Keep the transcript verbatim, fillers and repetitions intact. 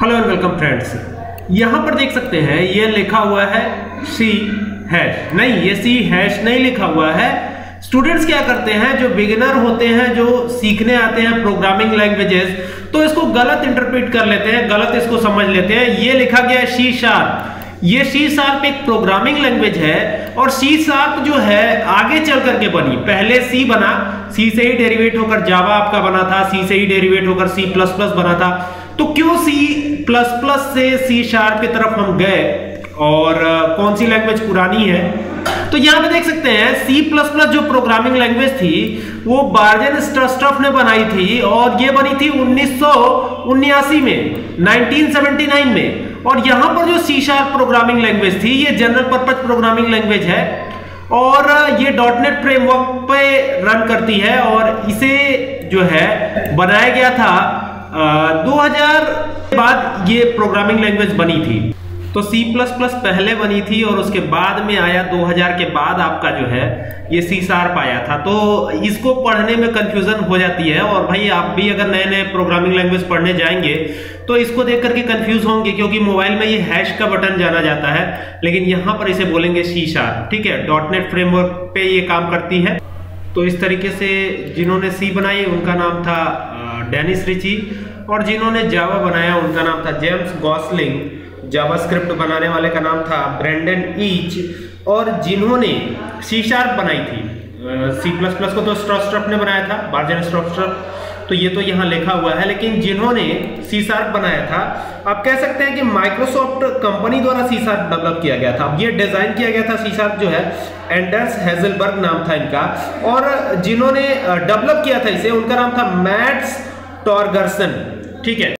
Hello and welcome friends. यहाँ पर देख सकते हैं ये लिखा हुआ है सी हैश, नहीं ये सी हैश नहीं लिखा हुआ है। स्टूडेंट्स क्या करते हैं, जो बिगिनर होते हैं, जो सीखने आते हैं प्रोग्रामिंग लैंग्वेजेस, तो इसको गलत इंटरप्रेट कर लेते हैं, गलत इसको समझ लेते हैं। ये लिखा गया है सी शार्प, ये सी शार्प एक प्रोग्रामिंग लैंग्वेज है और सी शार्प जो है आगे चल करके बनी। पहले सी बना, सी से ही डेरिवेट होकर जावा आपका बना था, सी से ही डेरिवेट होकर सी प्लस प्लस बना था। तो क्यों सी प्लस प्लस से सी शार्प की तरफ हम गए और uh, कौन सी लैंग्वेज पुरानी है? तो यहाँ पे देख सकते हैं सी प्लस प्लस जो प्रोग्रामिंग लैंग्वेज थी वो बार्जेन स्ट्रस्टफ ने बनाई थी और ये बनी थी उन्नीस सौ उन्यासी में, उन्नीस सौ उन्यासी में। और यहाँ पर जो सी शार्प प्रोग्रामिंग लैंग्वेज थी ये जनरल पर्पज प्रोग्रामिंग लैंग्वेज है और ये डॉट नेट फ्रेमवर्क पे रन करती है और इसे जो है बनाया गया था दो हज़ार के बाद ये प्रोग्रामिंग लैंग्वेज बनी थी। तो सी प्लस प्लस पहले बनी थी और उसके बाद में आया दो हज़ार के बाद आपका जो है ये सी शार्प आया था। तो इसको पढ़ने में कंफ्यूजन हो जाती है और भाई आप भी अगर नए नए प्रोग्रामिंग लैंग्वेज पढ़ने जाएंगे तो इसको देख करके कंफ्यूज होंगे, क्योंकि मोबाइल में ये हैश का बटन जाना जाता है लेकिन यहाँ पर इसे बोलेंगे सी शार्प। ठीक है, डॉट नेट फ्रेमवर्क पे ये काम करती है। तो इस तरीके से जिन्होंने सी बनाई उनका नाम था डेनिस रिची और जिन्होंने जावा बनाया उनका नाम था जेम्स गॉसलिंग। जावास्क्रिप्ट बनाने वाले का नाम था ब्रेंडन ईच और जिन्होंने सी शार्प बनाई थी, सी प्लस प्लस को तो स्ट्रस्टफ ने बनाया था, बार्जेन स्ट्रस्टफ, तो ये तो यहाँ लिखा हुआ है। लेकिन जिन्होंने सी शार्प बनाया था, आप कह सकते हैं कि माइक्रोसॉफ्ट कंपनी द्वारा सी शार्प डेवलप किया गया था। ये डिजाइन किया गया था सी शार्प जो है, एंडर्स हेजलबर्ग नाम था इनका, और जिन्होंने डेवलप किया था इसे उनका नाम था मैट्स टॉर्गर्सन। ठीक है।